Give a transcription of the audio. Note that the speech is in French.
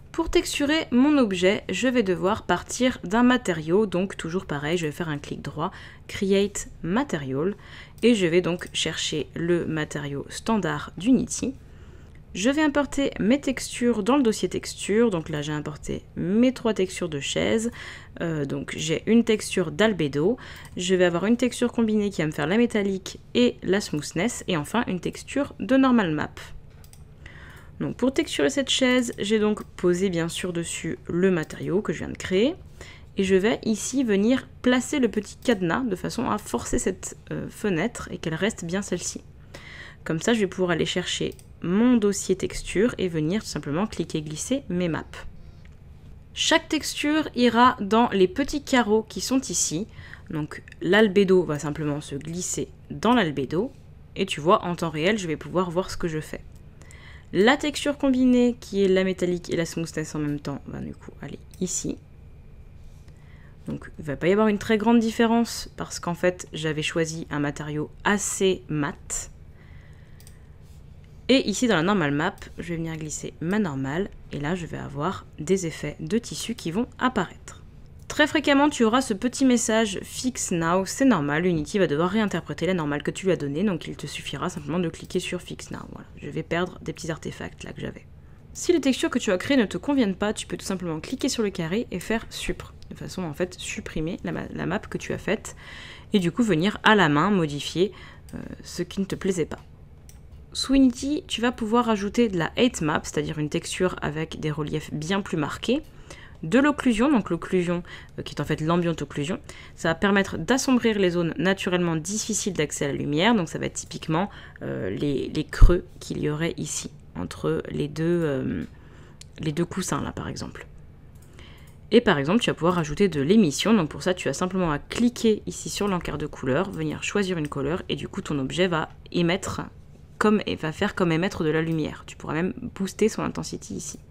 Pour texturer mon objet, je vais devoir partir d'un matériau, donc toujours pareil, je vais faire un clic droit, Create Material, et je vais donc chercher le matériau standard d'Unity. Je vais importer mes textures dans le dossier texture, donc là j'ai importé mes 3 textures de chaise, donc j'ai une texture d'albédo, je vais avoir une texture combinée qui va me faire la métallique et la smoothness, et enfin une texture de normal map. Donc pour texturer cette chaise, j'ai donc posé bien sûr dessus le matériau que je viens de créer, et je vais ici venir placer le petit cadenas de façon à forcer cette fenêtre et qu'elle reste bien celle-ci. Comme ça je vais pouvoir aller chercher mon dossier texture et venir tout simplement cliquer glisser mes maps. Chaque texture ira dans les petits carreaux qui sont ici. Donc l'albédo va simplement se glisser dans l'albédo et tu vois en temps réel je vais pouvoir voir ce que je fais. La texture combinée qui est la métallique et la smoothness en même temps va du coup aller ici. Donc il ne va pas y avoir une très grande différence parce qu'en fait j'avais choisi un matériau assez mat. Et ici dans la normal map, je vais venir glisser ma normale et là je vais avoir des effets de tissu qui vont apparaître. Très fréquemment tu auras ce petit message Fix Now, c'est normal, Unity va devoir réinterpréter la normale que tu lui as donnée, donc il te suffira simplement de cliquer sur Fix Now. Voilà, je vais perdre des petits artefacts là que j'avais. Si les textures que tu as créées ne te conviennent pas, tu peux tout simplement cliquer sur le carré et faire Suppr, de façon à en fait supprimer la map que tu as faite et du coup venir à la main modifier ce qui ne te plaisait pas. Sous Unity, tu vas pouvoir ajouter de la height map, c'est-à-dire une texture avec des reliefs bien plus marqués, de l'occlusion, donc l'occlusion qui est en fait l'ambient occlusion, ça va permettre d'assombrir les zones naturellement difficiles d'accès à la lumière, donc ça va être typiquement les creux qu'il y aurait ici, entre les deux coussins là par exemple. Et par exemple, tu vas pouvoir ajouter de l'émission, donc pour ça tu as simplement à cliquer ici sur l'encart de couleur, venir choisir une couleur et du coup ton objet va émettre va faire comme émettre de la lumière. Tu pourras même booster son intensité ici.